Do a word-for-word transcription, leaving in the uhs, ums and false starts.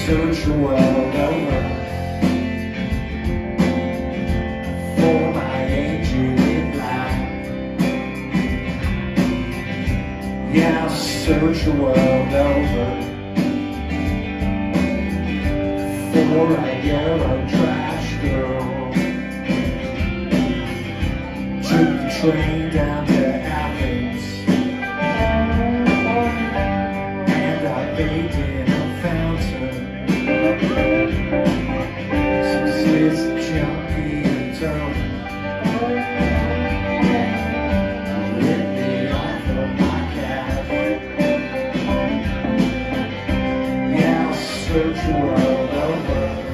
search the world over for my angel in black. Yeah, I'll search the world over for a yellow trash girl. Took the train down to Athens, and I bathed in a fountain. Some Swiss junkie and tone lit me off of my cab. Yeah, I'll search the world over